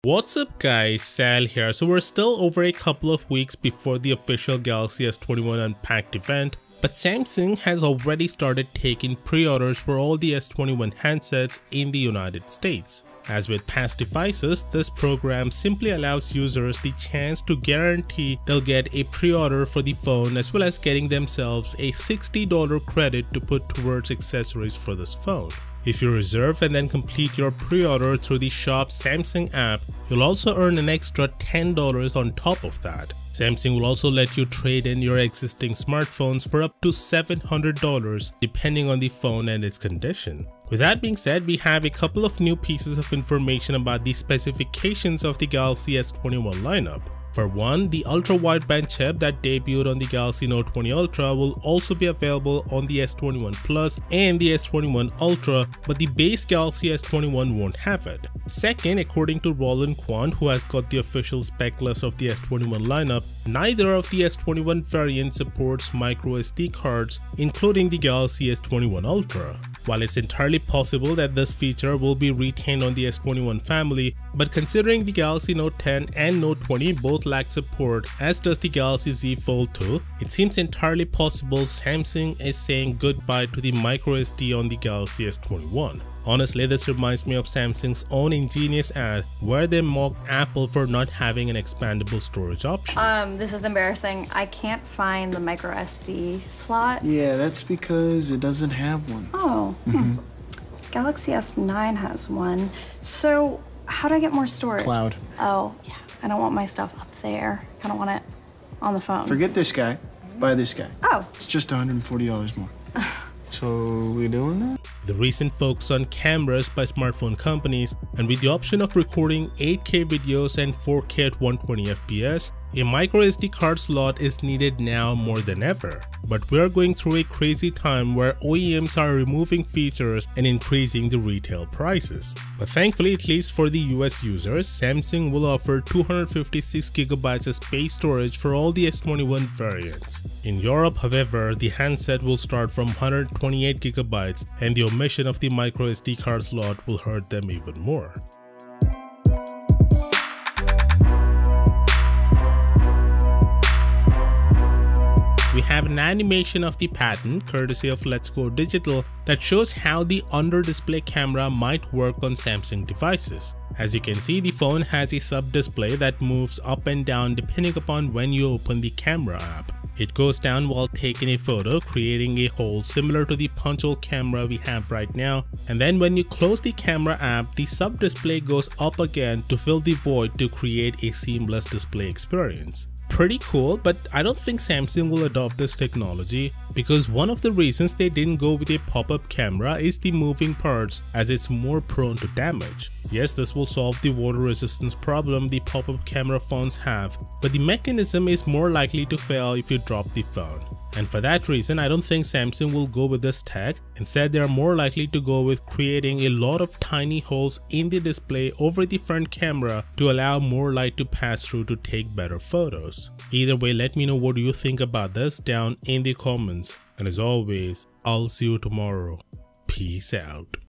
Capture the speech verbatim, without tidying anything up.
What's up guys, Sal here. So we're still over a couple of weeks before the official Galaxy S twenty-one Unpacked event, but Samsung has already started taking pre-orders for all the S twenty-one handsets in the United States. As with past devices, this program simply allows users the chance to guarantee they'll get a pre-order for the phone, as well as getting themselves a sixty dollar credit to put towards accessories for this phone. If you reserve and then complete your pre-order through the Shop Samsung app, you'll also earn an extra ten dollars on top of that. Samsung will also let you trade in your existing smartphones for up to seven hundred dollars depending on the phone and its condition. With that being said, we have a couple of new pieces of information about the specifications of the Galaxy S twenty-one lineup. For one, the ultra-wideband chip that debuted on the Galaxy Note twenty Ultra will also be available on the S twenty-one Plus and the S twenty-one Ultra, but the base Galaxy S twenty-one won't have it. Second, according to Roland Quant, who has got the official spec list of the S twenty-one lineup, neither of the S twenty-one variants supports microSD cards, including the Galaxy S twenty-one Ultra. While it's entirely possible that this feature will be retained on the S twenty-one family, but considering the Galaxy Note ten and Note twenty both lack support, as does the Galaxy Z Fold two, it seems entirely possible Samsung is saying goodbye to the microSD on the Galaxy S twenty-one. Honestly, this reminds me of Samsung's own ingenious ad where they mocked Apple for not having an expandable storage option. Um, this is embarrassing. I can't find the microSD slot. Yeah, that's because it doesn't have one. Oh, mm-hmm. hmm. Galaxy S nine has one. So how do I get more storage? Cloud. Oh, yeah. I don't want my stuff up there. I don't want it on the phone. Forget this guy. Buy this guy. Oh. It's just one hundred forty dollars more. So, we doing that? The recent focus on cameras by smartphone companies, and with the option of recording eight K videos and four K at one hundred twenty F P S, a microSD card slot is needed now more than ever. But we are going through a crazy time where O E Ms are removing features and increasing the retail prices. But thankfully, at least for the U S users, Samsung will offer two hundred fifty-six gigabytes of space storage for all the S twenty-one variants. In Europe, however, the handset will start from one hundred twenty-eight gigabytes, and the omission of the microSD card slot will hurt them even more. We have an animation of the patent, courtesy of Let's Go Digital, that shows how the under-display camera might work on Samsung devices. As you can see, the phone has a sub-display that moves up and down depending upon when you open the camera app. It goes down while taking a photo, creating a hole similar to the punch-hole camera we have right now, and then when you close the camera app, the sub-display goes up again to fill the void to create a seamless display experience. Pretty cool, but I don't think Samsung will adopt this technology, because one of the reasons they didn't go with a pop-up camera is the moving parts, as it's more prone to damage. Yes, this will solve the water resistance problem the pop-up camera phones have, but the mechanism is more likely to fail if you drop the phone. And for that reason, I don't think Samsung will go with this tech. Instead, they are more likely to go with creating a lot of tiny holes in the display over the front camera to allow more light to pass through to take better photos. Either way, let me know what you think about this down in the comments. And as always, I'll see you tomorrow. Peace out.